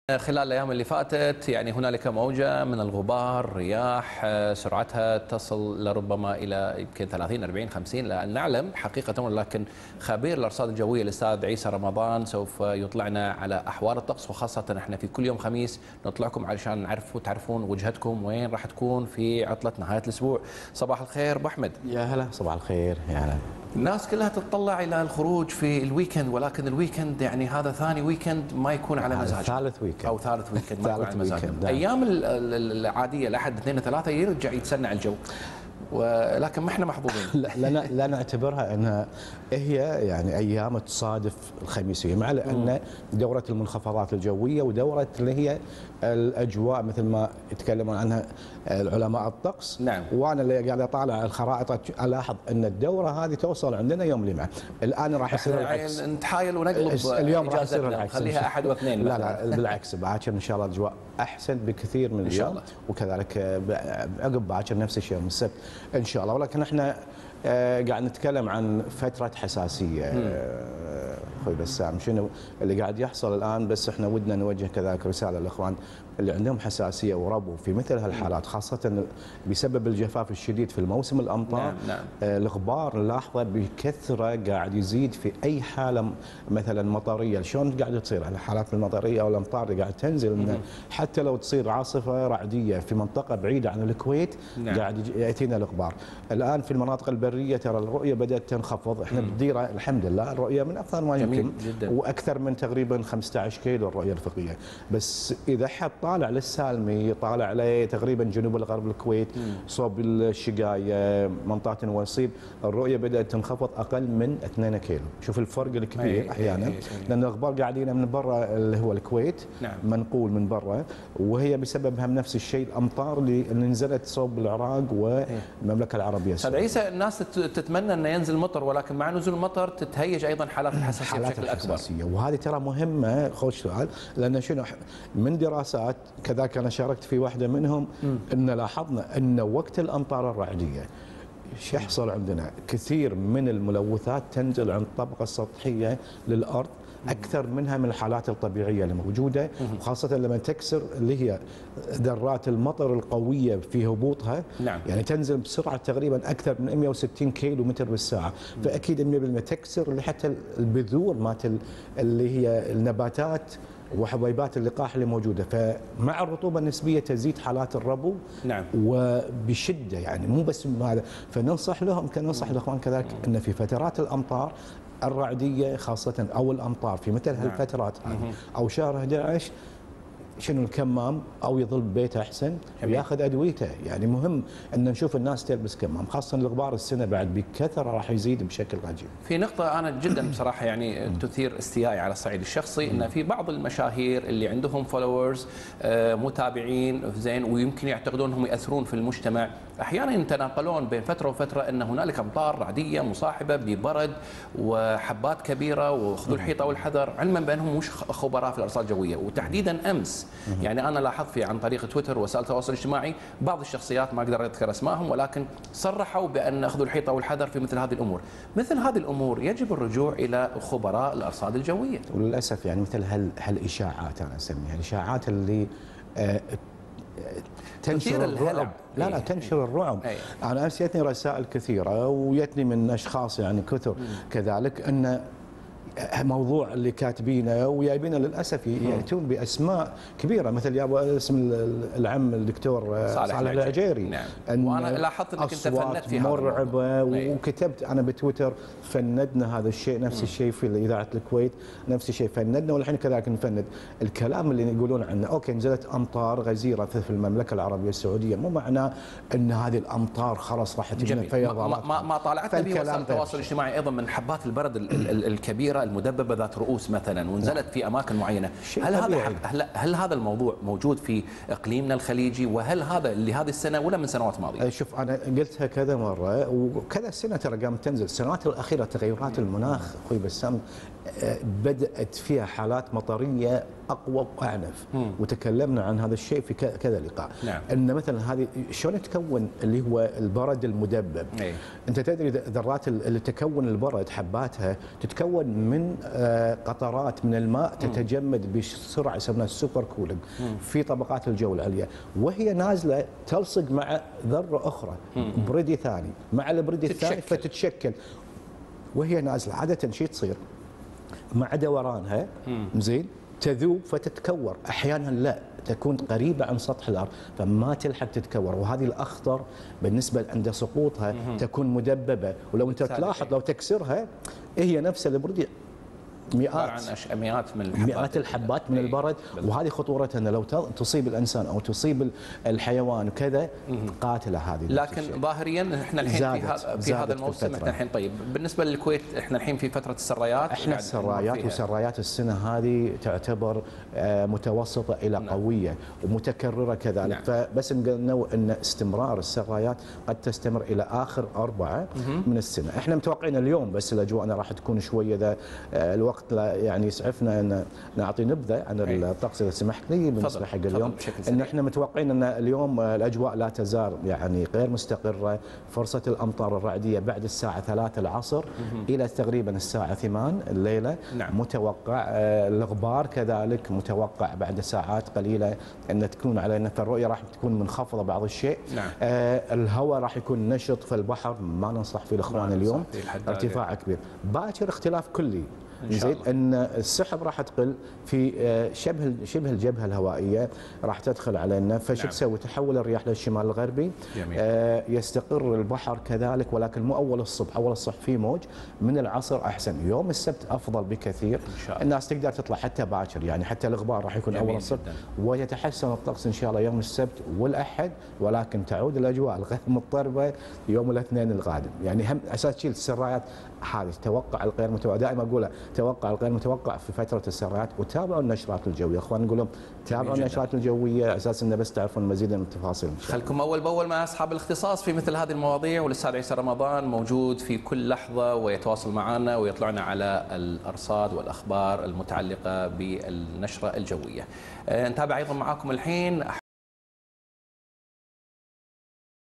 خلال الأيام اللي فاتت يعني هنالك موجة من الغبار، رياح سرعتها تصل لربما إلى يمكن 30 40 50 لا نعلم حقيقة، ولكن خبير الأرصاد الجوية الأستاذ عيسى رمضان سوف يطلعنا على أحوال الطقس، وخاصة احنا في كل يوم خميس نطلعكم علشان نعرف وتعرفون وجهتكم وين راح تكون في عطلة نهاية الأسبوع. صباح الخير أبو أحمد. يا هلا، صباح الخير يا هلا. الناس كلها تتطلع الى الخروج في الويكند، ولكن الويكند يعني هذا ثاني ويكند ما يكون على مزاج، ثالث ويكند او ثالث ويكند ما يكون على مزاج. ايام العاديه الاحد اثنين ثلاثه يرجع يتسنع الجو، ولكن ما احنا محظوظين. لا نعتبرها انها هي يعني ايام تصادف الخميسيه، مع ان دوره المنخفضات الجويه ودوره اللي هي الاجواء مثل ما يتكلمون عنها العلماء الطقس. نعم. وانا اللي قاعد اطالع الخرائط الاحظ ان الدوره هذه توصل عندنا يوم الجمعه، الان راح يصير العكس. نتحايل ونقلب اليوم راح يصير العكس، خليها احد واثنين. لا بالعكس، باكر ان شاء الله الاجواء احسن بكثير من اليوم إن شاء الله. وكذلك عقب باكر نفس الشيء يوم السبت ان شاء الله. ولكن احنا قاعد نتكلم عن فتره حساسيه اخوي بسام، شنو اللي قاعد يحصل الان؟ بس احنا ودنا نوجه كذلك رساله للاخوان اللي عندهم حساسيه وربو في مثل هالحالات، خاصه بسبب الجفاف الشديد في الموسم الامطار. نعم. الغبار نلاحظه بكثره قاعد يزيد في اي حاله مثلا مطريه، شلون قاعد تصير الحالات المطريه او الامطار اللي قاعد تنزل حتى لو تصير عاصفه رعديه في منطقه بعيده عن الكويت. نعم. قاعد ياتينا الغبار. الان في المناطق البريه ترى الرؤيه بدات تنخفض، احنا بالديره الحمد لله الرؤيه من افضل ما يمكن واكثر من تقريبا 15 كيلو الرؤيه الافقيه، بس اذا حد طالع للسالمي، طالع عليه تقريبا جنوب الغرب الكويت صوب الشقايه منطقه الوصيب، الرؤيه بدات تنخفض اقل من 2 كيلو. شوف الفرق الكبير احيانا لان الغبار قاعدين من برا اللي هو الكويت. نعم. منقول من برا، وهي بسببها نفس الشيء الامطار اللي نزلت صوب العراق والمملكه العربيه السعوديه. عيسى، الناس تتمنى انه ينزل مطر، ولكن مع نزول المطر تتهيج ايضا حالات الحساسيه بشكل اكبر. وهذه ترى مهمه. خوش سؤال، لان شنو من دراسات كذلك انا شاركت في واحده منهم ان لاحظنا ان وقت الامطار الرعديه شو يحصل عندنا؟ كثير من الملوثات تنزل عن الطبقه السطحيه للارض اكثر منها من الحالات الطبيعيه اللي موجوده، وخاصه لما تكسر اللي هي ذرات المطر القويه في هبوطها. نعم. يعني تنزل بسرعه تقريبا اكثر من 160 كيلو متر بالساعه، فاكيد 100% تكسر اللي حتى البذور مالت اللي هي النباتات وحبيبات اللقاح اللي موجوده، فمع الرطوبه النسبيه تزيد حالات الربو. نعم. وبشده، يعني مو بس هذا، فننصح لهم كننصح الاخوان كذلك ان في فترات الامطار الرعديه خاصه او الامطار في مثل هالفترات او شهر 11 شنو الكمام او يظل ببيته احسن وياخذ ادويته. يعني مهم ان نشوف الناس تلبس كمام، خاصه الغبار السنه بعد بكثره راح يزيد بشكل غريب. في نقطه انا جدا بصراحه يعني تثير استيائي على الصعيد الشخصي، ان في بعض المشاهير اللي عندهم فولورز متابعين زين ويمكن يعتقدون انهم ياثرون في المجتمع، احيانا يتناقلون بين فتره وفتره ان هنالك امطار رعديه مصاحبه ببرد وحبات كبيره وخذوا الحيطه والحذر، علما بانهم مش خبراء في الارصاد الجويه. وتحديدا امس يعني انا لاحظت في عن طريق تويتر وسائل التواصل الاجتماعي بعض الشخصيات ما اقدر اذكر اسمائهم، ولكن صرحوا بان اخذوا الحيطه والحذر في مثل هذه الامور. مثل هذه الامور يجب الرجوع الى خبراء الارصاد الجويه. وللاسف يعني مثل هالاشاعات، انا اسميها الاشاعات اللي تنشر الرعب. لا تنشر الرعب. انا امس جتني رسائل كثيره وجتني من اشخاص يعني كثر كذلك ان موضوع اللي كاتبينه وجايبينه للاسف ياتون باسماء كبيره، مثل يا اسم العم الدكتور صالح العجيري. نعم. وانا لاحظت انك انت فندت في هذا مرعبه وكتبت انا بتويتر فندنا هذا الشيء، نفس الشيء في اذاعه الكويت نفس الشيء فندنا، والحين كذلك نفند الكلام اللي يقولون عنه. اوكي نزلت امطار غزيره في المملكه العربيه السعوديه، مو معناه ان هذه الامطار خلاص راح تجينا فيضانات. ما طالعتنا به وسائل التواصل الاجتماعي ايضا من حبات البرد الكبيره المدببه ذات رؤوس مثلا ونزلت في اماكن معينه. هل هذا الموضوع موجود في اقليمنا الخليجي، وهل هذا لهذه السنه ولا من سنوات ماضيه؟ شوف انا قلتها كذا مره وكذا سنه ترى قامت تنزل. السنوات الاخيره تغيرات المناخ اخوي بسام بدات فيها حالات مطريه اقوى واعنف. وتكلمنا عن هذا الشيء في كذا لقاء. نعم. ان مثلا هذه شلون يتكون اللي هو البرد المدبب. انت تدري ذرات اللي تكون البرد حباتها تتكون من قطرات من الماء تتجمد بسرعه يسمونها السوبر كولينج في طبقات الجو العليا، وهي نازله تلصق مع ذره اخرى بريدي ثاني مع البريدي الثاني فتتشكل. وهي نازله عاده شيء تصير مع دورانها زين تذوب فتتكور، احيانا لا تكون قريبه عن سطح الارض فما تلحق تتكور. وهذه الاخطر بالنسبه عند سقوطها تكون مدببه، ولو انت تلاحظ لو تكسرها هي نفس البردي مئات الحبات من البرد. وهذه خطورتها انه لو تصيب الانسان او تصيب الحيوان وكذا قاتله هذه. لكن ظاهريا احنا الحين في هذا الموسم احنا الحين طيب بالنسبه للكويت احنا الحين في فتره السرايات. احنا السرايات وسرايات السنه هذه تعتبر متوسطه الى قويه ومتكرره كذلك. نعم. فبس نقول ان استمرار السرايات قد تستمر الى اخر 4 من السنه. احنا متوقعين اليوم بس الاجواء راح تكون شويه ذا الوقت يعني يسعفنا ان نعطي نبذه عن الطقس اذا سمحت لي بالنسبه حق اليوم. ان احنا متوقعين ان اليوم الاجواء لا تزال يعني غير مستقره، فرصه الامطار الرعديه بعد الساعه 3 العصر الى تقريبا الساعه 8 الليله. نعم. متوقع الغبار كذلك متوقع بعد ساعات قليله ان تكون علينا، فالرؤيه راح تكون منخفضه بعض الشيء. نعم. الهواء راح يكون نشط في البحر، ما ننصح فيه الاخوان اليوم، ارتفاع كبير. باكر اختلاف كلي زين ان السحب راح تقل في شبه الجبهه الهوائيه راح تدخل علينا. فشو تسوي؟ تحول الرياح للشمال الغربي. يستقر البحر كذلك، ولكن مو اول الصبح. اول الصبح في موج، من العصر احسن. يوم السبت افضل بكثير، الناس تقدر تطلع حتى باكر، يعني حتى الغبار راح يكون اول الصبح. ويتحسن الطقس ان شاء الله يوم السبت والاحد، ولكن تعود الاجواء الغير مضطربه يوم الاثنين القادم. يعني هم اساس تشيل السرايات هذه توقع الغير متوقع. دائما اقولها توقع الغير متوقع في فتره السرايات، وتابعوا النشرات الجويه. اخوان نقول لهم تابعوا النشرات الجويه على اساس انه بس تعرفون مزيد من التفاصيل. خلكم اول باول مع اصحاب الاختصاص في مثل هذه المواضيع. والاستاذ عيسى رمضان موجود في كل لحظه ويتواصل معنا ويطلعنا على الارصاد والاخبار المتعلقه بالنشره الجويه. نتابع ايضا معاكم الحين